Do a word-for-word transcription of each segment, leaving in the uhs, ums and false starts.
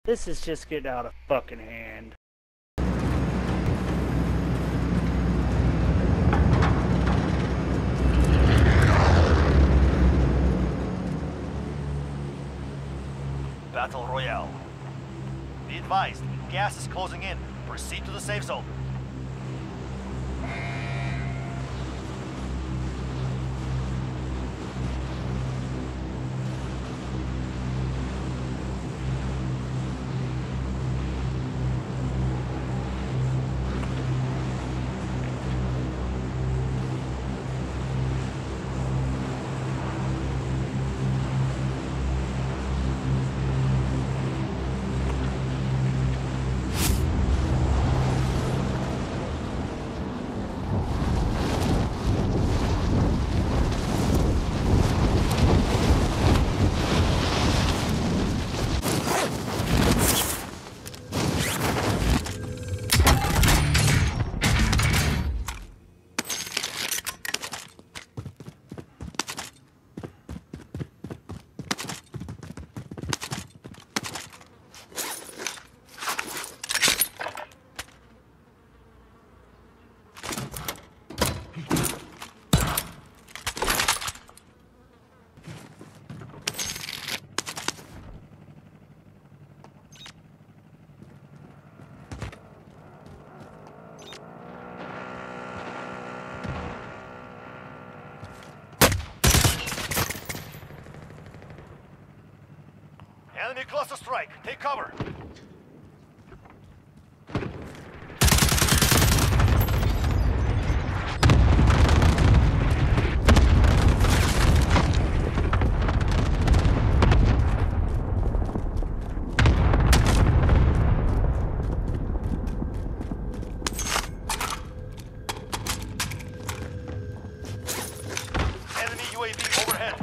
This is just getting out of fucking hand. Battle Royale. Be advised, gas is closing in. Proceed to the safe zone. Enemy cluster strike. Take cover. Enemy U A V overhead.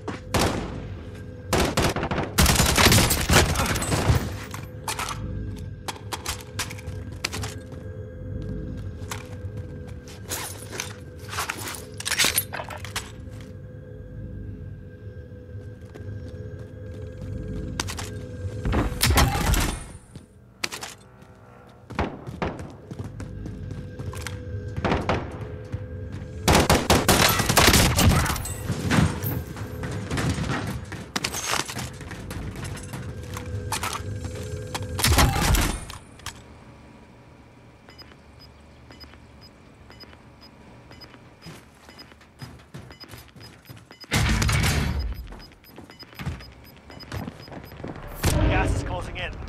Gas is closing in.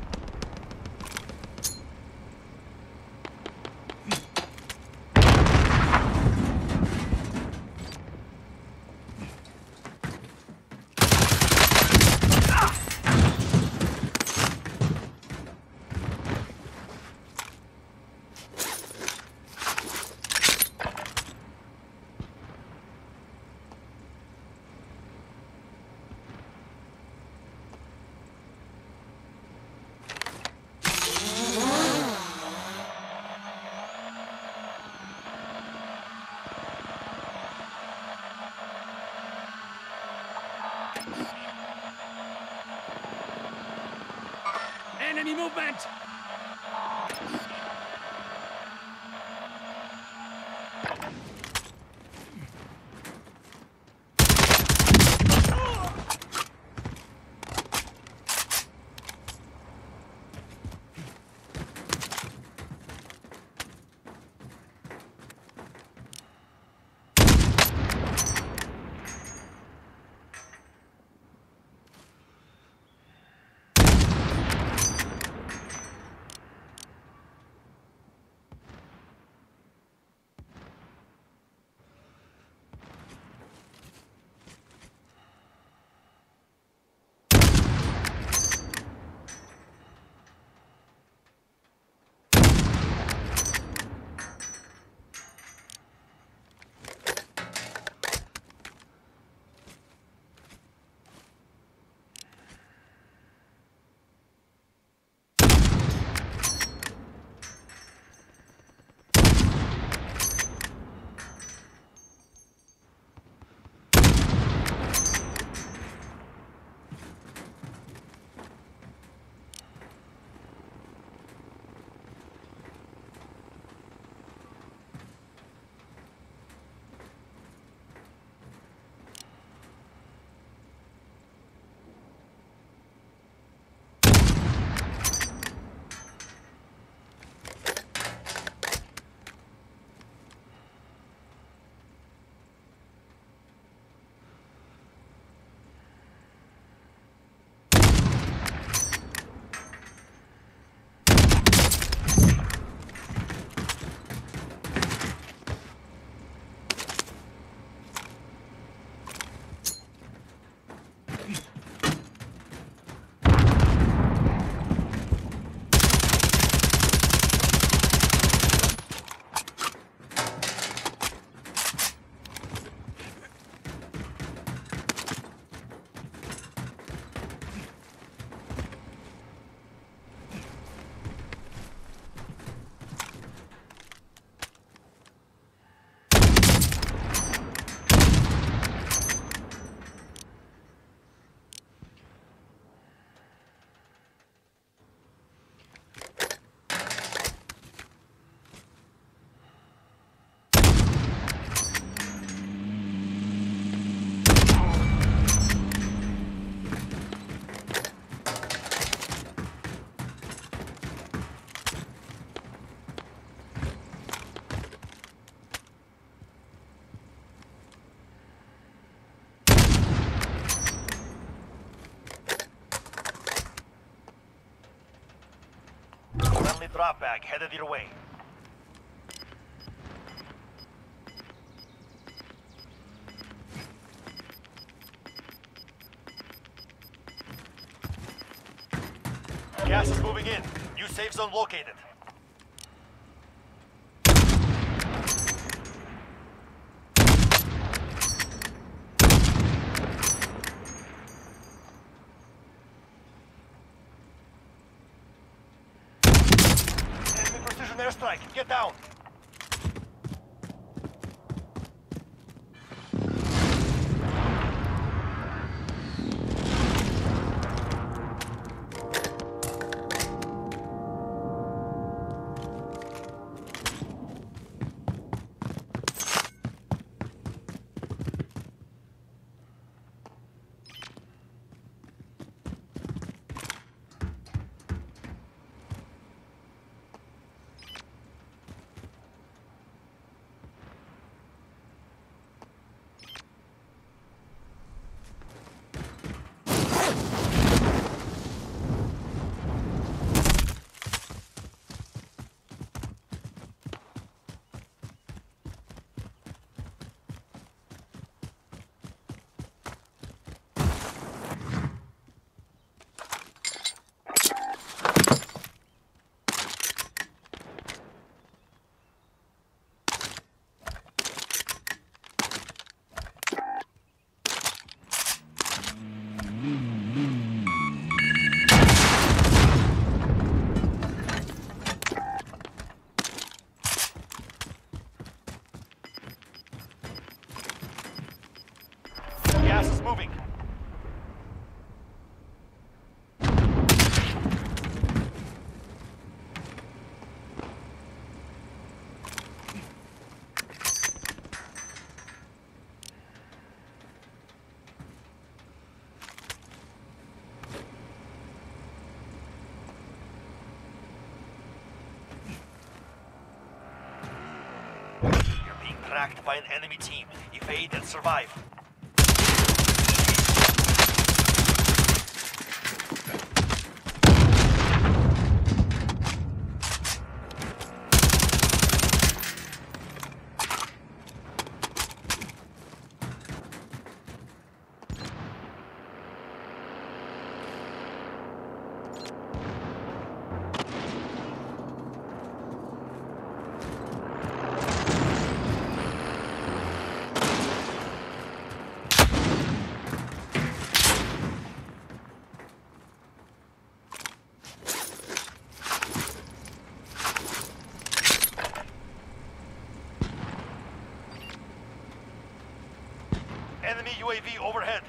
Enemy movement! drop bag headed your way. Gas is moving in. New safe zone located. Enemy precision airstrike. Get down. Gas is moving. You're being tracked by an enemy team. Evade and survive. Enemy U A V overhead.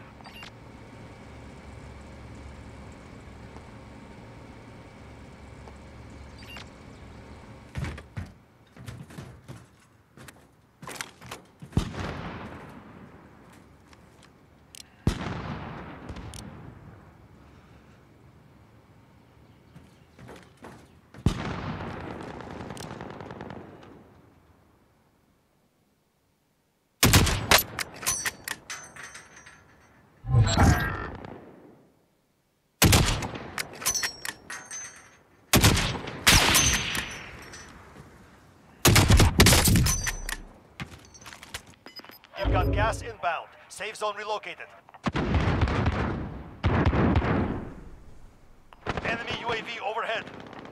You've got gas inbound. Safe zone relocated. Enemy U A V overhead.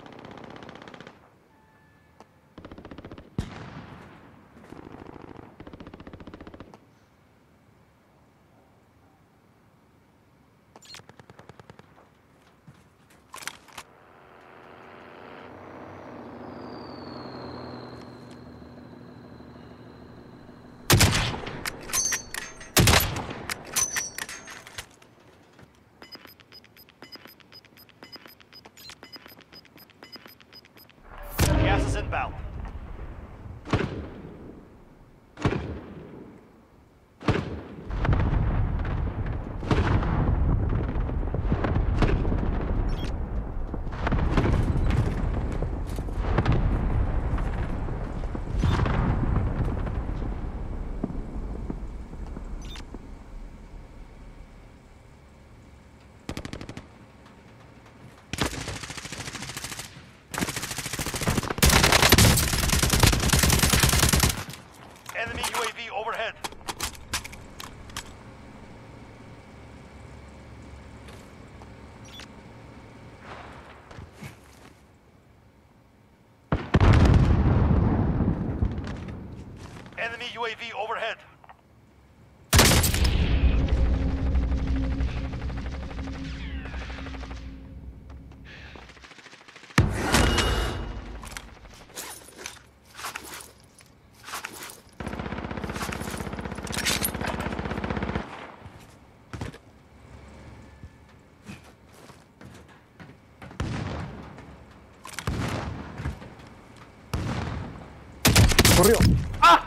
Gas is inbound. Enemy U A V overhead. Corrió. ¡Ah!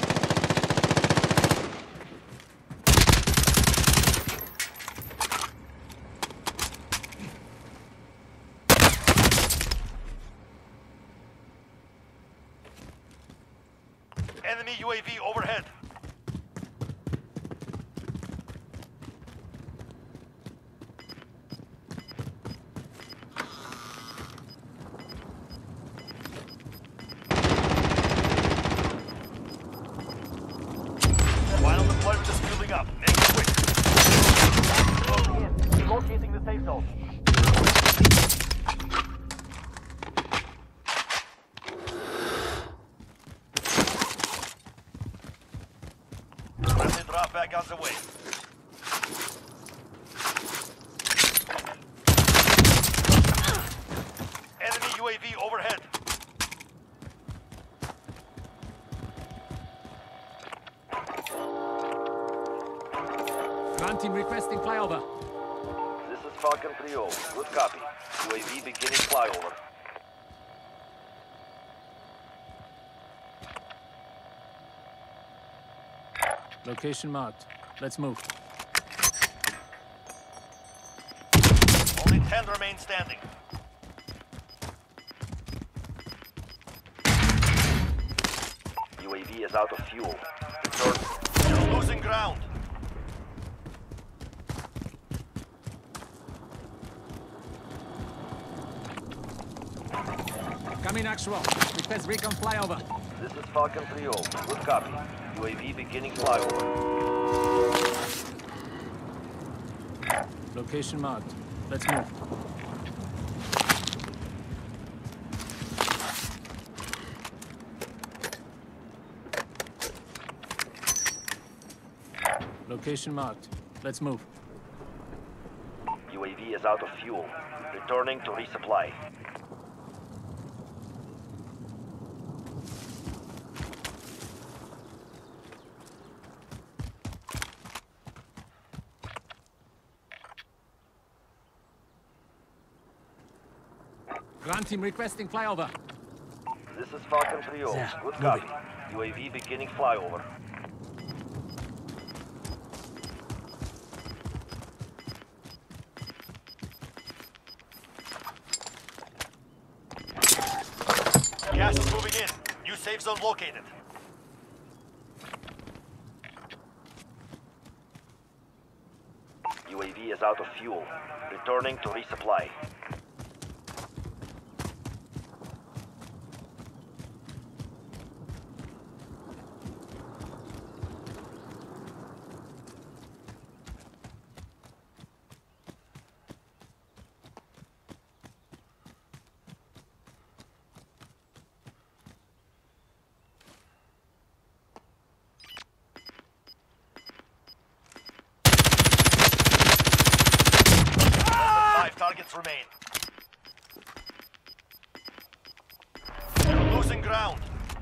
Enemy U A V overhead. Final deployment is building up. Make it quick. Closing in. Locating the safe zone. Friendly drop back on the way. Enemy U A V overhead. Ground team requesting flyover. This is Falcon three oh. Good copy. U A V beginning flyover. Location marked. Let's move. Only ten remain standing. U A V is out of fuel. Return. You're losing ground. Coming actual. Request recon flyover. This is Falcon three oh. Good copy. U A V beginning flyover. Location marked. Let's move. Location marked. Let's move. U A V is out of fuel. Returning to resupply. Ground team requesting flyover. This is Falcon three oh. Yeah, Good moving. copy. U A V beginning flyover. Gas is moving in. New safe zone located. U A V is out of fuel. Returning to resupply. Five targets remain. You're losing ground.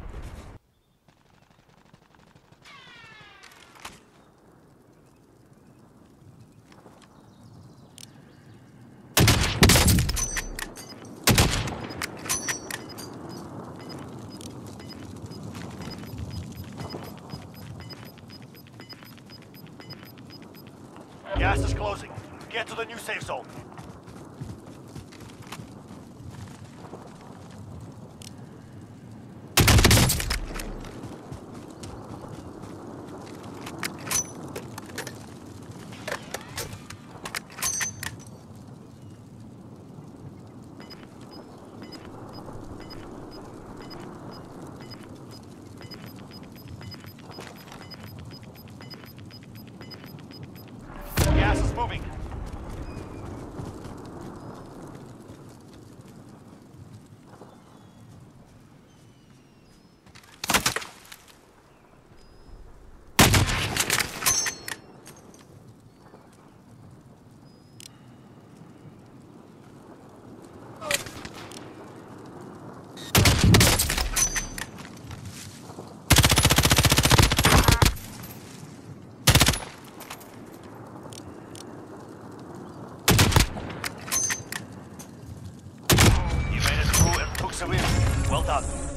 Gas is closing. Get to the new safe zone. Gas is moving. Well done.